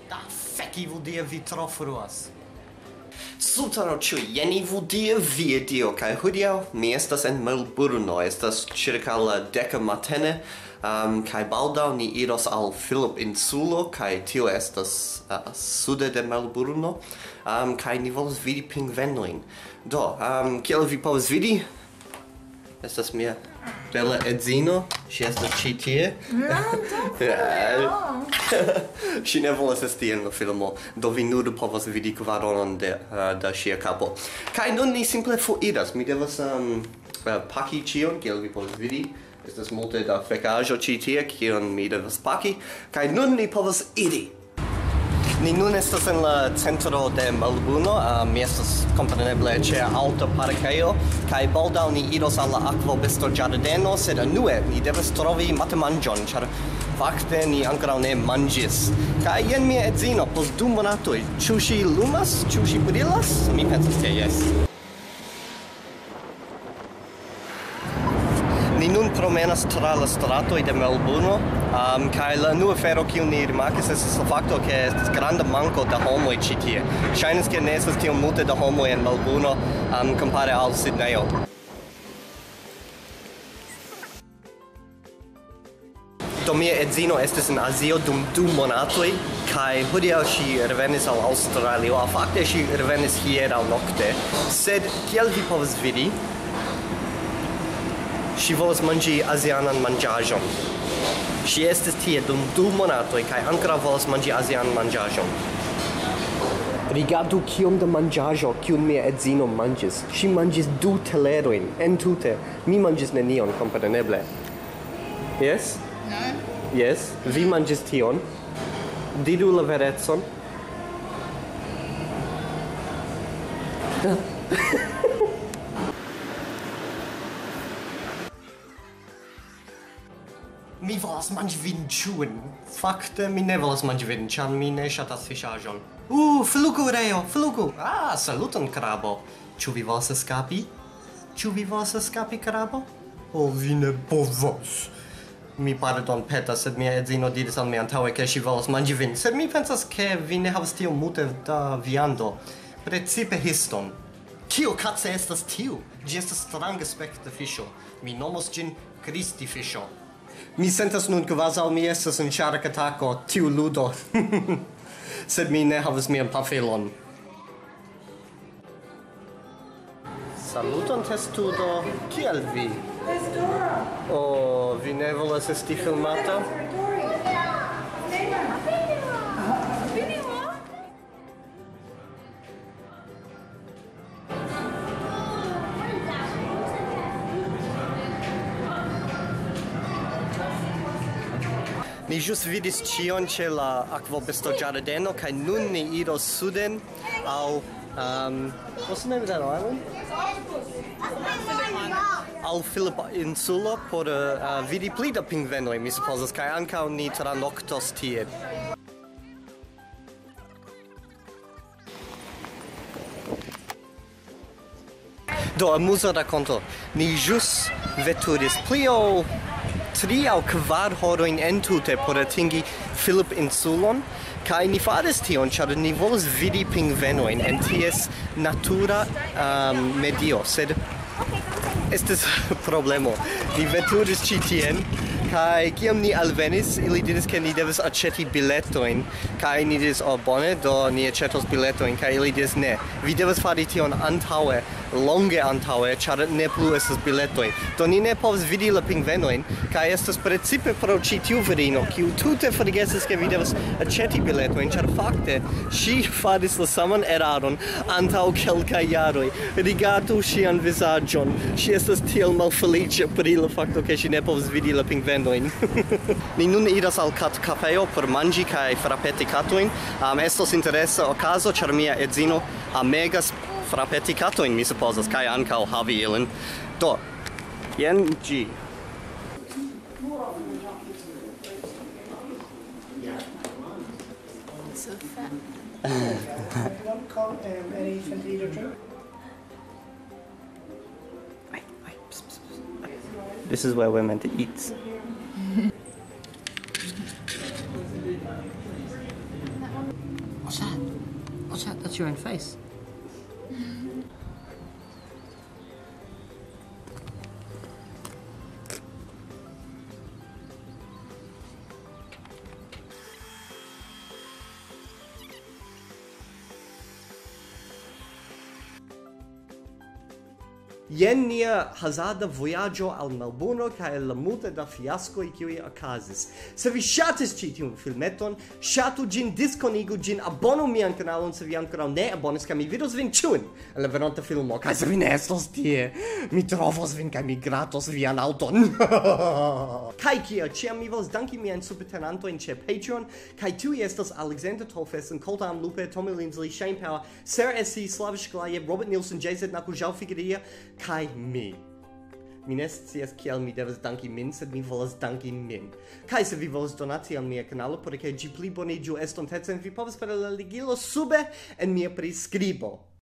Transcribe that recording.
Da fec Evildea vi tro fruas. Sultano ĉu jen Evildea video kaj hodiaŭ mi estas en Melburno, estas ĉirkaŭ la 10 matene, kaj baldaŭ ni iros al Philip insulo kaj tio estas sude de Melburno, kaj ni volas vidi pingvenojn. Do, kiel vi povas vidi, estas mia bela edzino, ŝi estas ĉi tie. Ŝi ne volas esti en la filmo, do vi nur povas vidi kvaronon da ŝia kapo. Kaj nun ni simple foriras, mi devas paki ĉion, kiel vi povas vidi. Estas multe da fekaĵo ĉi tie, kion mi devas paki, kaj nun ni povas iri. Ni nun estas en la centro de Melburno, mi estas kompreneble ĉe alta parkejo, kaj baldaŭ ni iros al la akvobestoĝardeno, sed unue ni devas trovi matmanĝon, ĉar fakte ni ankoraŭ ne manĝis. Kaj jen mia edzino post 2 monatoj. Ĉu ŝi lumas? Ĉu ŝi brilas? Mi pensas ke jes. Ni nun promenas tra la stratoj de Melburno, kaj la unua afero kiun ni rimarkis estas la fakto ke estas granda manko da homoj ĉi tie. Ŝajnas ke ne estas tiom multe da homoj en Melburno kompare al Sidnejo. Do mia edzino estis en Azio dum 2 monatoj, kaj hodiaŭ ŝi revenis al Aŭstralio. Fakte ŝi revenis hieraŭ nokte, sed kiel vi povas vidi, ŝi volas manĝi azianan manĝaĵon. Ŝi estis tie dum 2 monatoj kaj ankoraŭ volas manĝi azianan manĝaĵon. Rigardu kiom da manĝaĵo kiun mia edzino manĝis. Ŝi manĝis 2 telerojn entute. Mi manĝis nenion, kompreneble. Yes? No. Yes, vi manĝis tion. Diru la verecon. Mi volas manĝi vinĉuon. Fakte mi ne volas manĝi vin, ĉar mi ne ŝatas fiŝaĵon. Flugurejo, flugu! Saluton, krabo. Ĉu vi volas eskapi? Ĉu vi volas eskapi, krabo? Vi ne povos. Mi pardonpetas, sed mia edzino diris al mi antaŭe ke ŝi volas manĝi vin, sed mi pensas ke vi ne havas tiom multe da viando. Precipe histon. Kio kace estas tiu? Ĝi estas strangaspekta fiŝo. Mi nomos ĝin Kristifiŝo. Mi sentas nun kvazaŭ mi estas en ŝarkatako, tiu ludo. Sed mi ne havas mian pafelon. Saluton, testudo. Kiel vi? Vi ne volas esti filmata? Ni ĵus vidis ĉion ĉe la akvobestoĝardeno kaj nun ni iros suden aŭ what's the name of that island? Al Philip insulo por vidi pli da pingvenoj, mi supozas, kaj ankaŭ ni tranoktos tie. Do, amuza rakonto. Ni ĵus veturis pli ol 3 aŭ 4 horojn entute por atingi Philip insulon, kaj ni faris tion, ĉar ni volas vidi pingvenojn en ties natura medio, sed estis problemo. Ni veturis ĉi tien, kaj kiam ni alvenis, ili diris ke ni devas aĉeti biletojn, kaj ni diris, bone, do ni aĉetos biletojn, kaj ili diris, ne, vi devas fari tion antaŭe, longe antaŭe, ĉar ne plu estas biletoj. Do ni ne povas vidi la pingvenojn, kaj estas precipe pro ĉi tiu virino, kiu tute forgesis ke vi devas aĉeti biletojn, ĉar fakte ŝi faris la saman eraron antaŭ kelkaj jaroj. Rigardu ŝian vizaĝon. Ŝi estas tiel malfeliĉa pri la fakto ke ŝi ne povas vidi la pingvenojn. Ni nun iras al katkafejo por manĝi kaj frapeti katojn. Estos interesa okazo, ĉar mia edzino amegas frapeti katojn, mi supozas, kaj ankaŭ havi ilin. Do, jen ĝi. So fat. This is where we're meant to eat. What's that? What's that? That's your own face. Jen nia hazarda vojaĝo al Melburno kaj la multe da fiaskoj kiuj okazis. Se vi ŝatis ĉi tiun filmeton, ŝatu ĝin, diskonigu ĝin, abonu mian kanalon se vi ankoraŭ ne abonis, kaj mi vidos vin ĉiujn en la venonta filmo. Kaj se vi ne estos tie, mi trovos vin kaj mi gratos vian aŭton. Kaj kiel ĉiam mi volas danki miajn subtenantojn ĉe Patreon, kaj tiuj estas Alexander Tollefsen, Koltarm, Lupe, Linsley, Shayne, Slava, Shklyaev, Robert Nielsen, Jzknuckles, João, Figueira, kai mi. Mi ne scias kiel mi devas danki min, sed mi volas danki min. Kai se vi volas donati al mia kanalo, por ke ĝi pli boniĝu estontecen, vi povas per la ligilo sube en mia priskribo.